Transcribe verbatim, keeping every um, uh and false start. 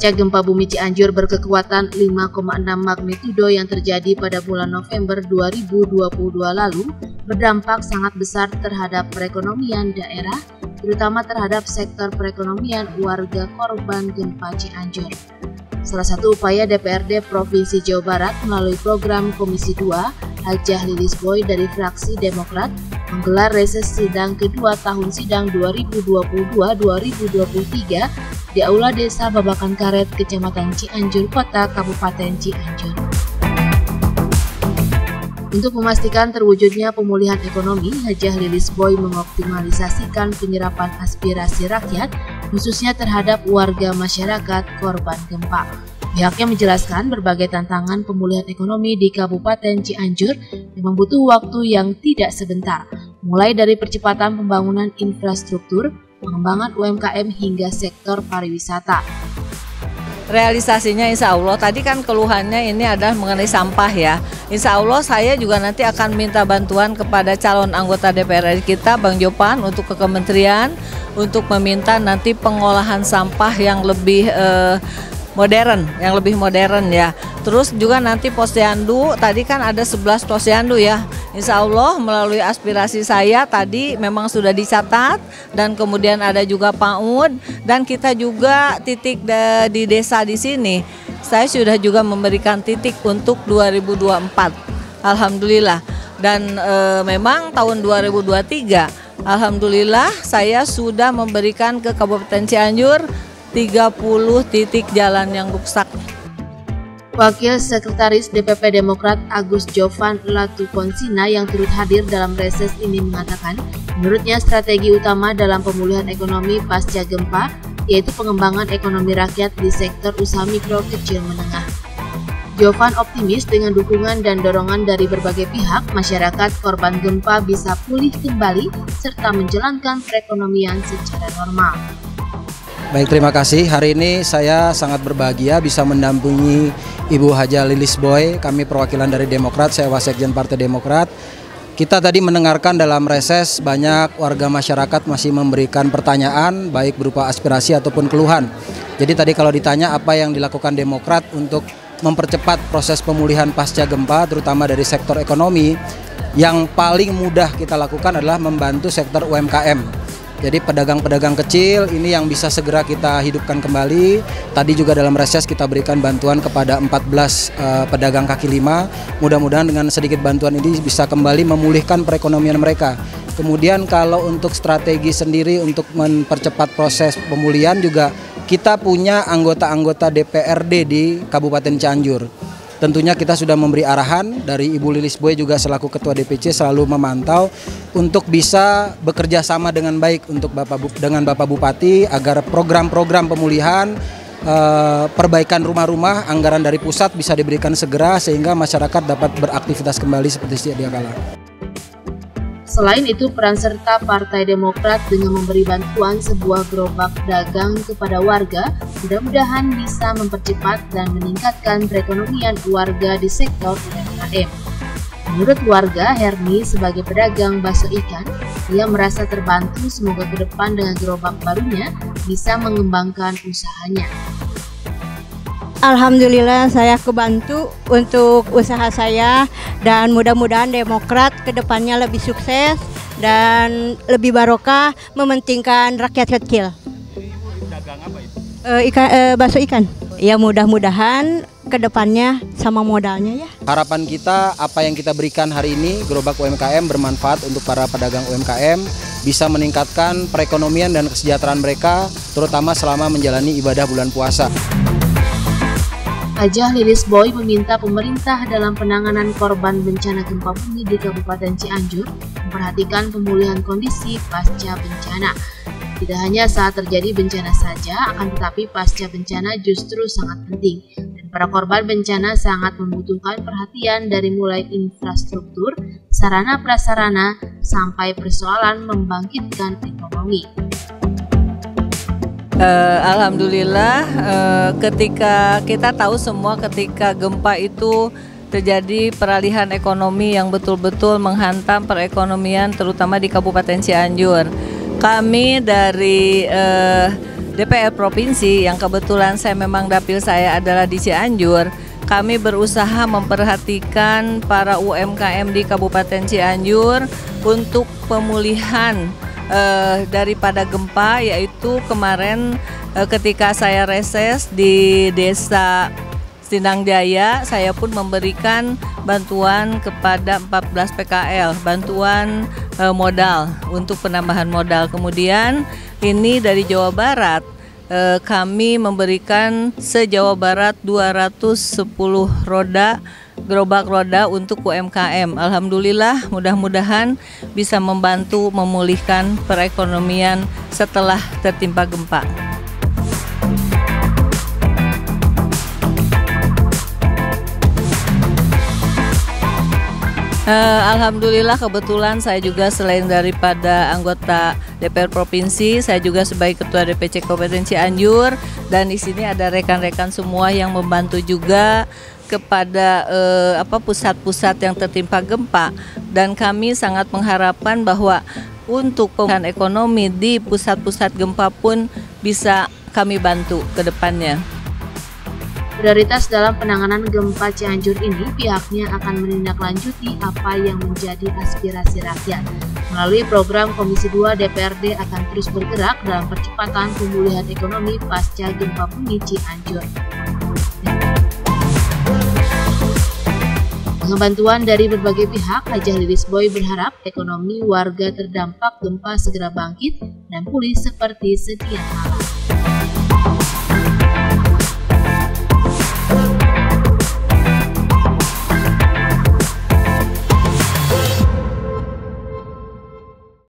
Pasca gempa bumi Cianjur berkekuatan lima koma enam magnitudo yang terjadi pada bulan November dua ribu dua puluh dua lalu berdampak sangat besar terhadap perekonomian daerah, terutama terhadap sektor perekonomian warga korban gempa Cianjur. Salah satu upaya D P R D Provinsi Jawa Barat melalui program Komisi dua, Hajah Lilis Boy dari fraksi Demokrat menggelar reses sidang kedua tahun sidang dua ribu dua puluh dua dua ribu dua puluh tiga di Aula Desa Babakan Karet, Kecamatan Cianjur Kota, Kabupaten Cianjur. Untuk memastikan terwujudnya pemulihan ekonomi, Hajah Lilis Boy mengoptimalisasikan penyerapan aspirasi rakyat, khususnya terhadap warga masyarakat korban gempa. Pihaknya menjelaskan berbagai tantangan pemulihan ekonomi di Kabupaten Cianjur memang butuh waktu yang tidak sebentar, mulai dari percepatan pembangunan infrastruktur, pengembangan U M K M hingga sektor pariwisata. Realisasinya insya Allah, tadi kan keluhannya ini adalah mengenai sampah ya. Insya Allah saya juga nanti akan minta bantuan kepada calon anggota D P R R kita, Bang Jopan, untuk ke kementerian, untuk meminta nanti pengolahan sampah yang lebih eh, modern, yang lebih modern ya. Terus juga nanti posyandu, tadi kan ada sebelas posyandu ya. Insya Allah melalui aspirasi saya tadi memang sudah dicatat, dan kemudian ada juga PAUD, dan kita juga titik di desa di sini. Saya sudah juga memberikan titik untuk dua ribu dua puluh empat, alhamdulillah. Dan e, memang tahun dua ribu dua puluh tiga, alhamdulillah saya sudah memberikan ke Kabupaten Cianjur tiga puluh titik jalan yang rusak. Wakil Sekretaris D P P Demokrat Agus Jovan Latukonsina yang turut hadir dalam reses ini mengatakan, menurutnya strategi utama dalam pemulihan ekonomi pasca gempa yaitu pengembangan ekonomi rakyat di sektor usaha mikro kecil menengah. Jovan optimis dengan dukungan dan dorongan dari berbagai pihak, masyarakat korban gempa bisa pulih kembali serta menjalankan perekonomian secara normal. Baik, terima kasih. Hari ini saya sangat berbahagia bisa mendampingi Ibu Hajah Lilis Boy, kami perwakilan dari Demokrat, saya Wasekjen Partai Demokrat. Kita tadi mendengarkan dalam reses banyak warga masyarakat masih memberikan pertanyaan, baik berupa aspirasi ataupun keluhan. Jadi tadi kalau ditanya apa yang dilakukan Demokrat untuk mempercepat proses pemulihan pasca gempa, terutama dari sektor ekonomi, yang paling mudah kita lakukan adalah membantu sektor U M K M. Jadi pedagang-pedagang kecil ini yang bisa segera kita hidupkan kembali. Tadi juga dalam reses kita berikan bantuan kepada empat belas uh, pedagang kaki lima. Mudah-mudahan dengan sedikit bantuan ini bisa kembali memulihkan perekonomian mereka. Kemudian kalau untuk strategi sendiri untuk mempercepat proses pemulihan juga kita punya anggota-anggota D P R D di Kabupaten Cianjur. Tentunya kita sudah memberi arahan dari Ibu Lilis Boy juga selaku Ketua D P C selalu memantau untuk bisa bekerja sama dengan baik untuk Bapak dengan Bapak Bupati agar program-program pemulihan, eh, perbaikan rumah-rumah, anggaran dari pusat bisa diberikan segera sehingga masyarakat dapat beraktivitas kembali seperti sedia kala. Selain itu, peran serta Partai Demokrat dengan memberi bantuan sebuah gerobak dagang kepada warga mudah-mudahan bisa mempercepat dan meningkatkan perekonomian warga di sektor U M K M. Menurut warga, Herni sebagai pedagang bakso ikan, ia merasa terbantu semoga ke depan dengan gerobak barunya bisa mengembangkan usahanya. Alhamdulillah saya kebantu untuk usaha saya dan mudah-mudahan Demokrat kedepannya lebih sukses dan lebih barokah mementingkan rakyat kecil. Ibu dagang apa itu? E, ikan, e, bakso ikan. Ya mudah-mudahan kedepannya sama modalnya ya. Harapan kita apa yang kita berikan hari ini gerobak U M K M bermanfaat untuk para pedagang U M K M, bisa meningkatkan perekonomian dan kesejahteraan mereka terutama selama menjalani ibadah bulan puasa. Hajah Lilis Boy meminta pemerintah dalam penanganan korban bencana gempa bumi di Kabupaten Cianjur memperhatikan pemulihan kondisi pasca bencana. Tidak hanya saat terjadi bencana saja, akan tetapi pasca bencana justru sangat penting. Dan para korban bencana sangat membutuhkan perhatian dari mulai infrastruktur, sarana prasarana, sampai persoalan membangkitkan ekonomi. Uh, Alhamdulillah uh, ketika kita tahu semua ketika gempa itu terjadi peralihan ekonomi yang betul-betul menghantam perekonomian terutama di Kabupaten Cianjur. Kami dari uh, D P R Provinsi yang kebetulan saya memang dapil saya adalah di Cianjur, kami berusaha memperhatikan para U M K M di Kabupaten Cianjur untuk pemulihan eh, daripada gempa, yaitu kemarin eh, ketika saya reses di Desa Sindang Jaya, saya pun memberikan bantuan kepada empat belas P K L, bantuan eh, modal untuk penambahan modal. Kemudian ini dari Jawa Barat, eh, kami memberikan se-Jawa Barat dua ratus sepuluh roda, gerobak roda untuk U M K M. Alhamdulillah, mudah-mudahan bisa membantu memulihkan perekonomian setelah tertimpa gempa. Uh, Alhamdulillah, kebetulan saya juga selain daripada anggota D P R Provinsi, saya juga sebagai Ketua D P C Kabupaten Cianjur, dan di sini ada rekan-rekan semua yang membantu juga kepada uh, apa pusat-pusat yang tertimpa gempa, dan kami sangat mengharapkan bahwa untuk pemulihan ekonomi di pusat-pusat gempa pun bisa kami bantu ke depannya. Prioritas dalam penanganan gempa Cianjur ini, pihaknya akan menindaklanjuti apa yang menjadi aspirasi rakyat. Melalui program Komisi dua D P R D akan terus bergerak dalam percepatan pemulihan ekonomi pasca gempa bumi Cianjur. Dengan bantuan dari berbagai pihak, Hajah Lilis Boy berharap ekonomi warga terdampak gempa segera bangkit dan pulih seperti sedia kala.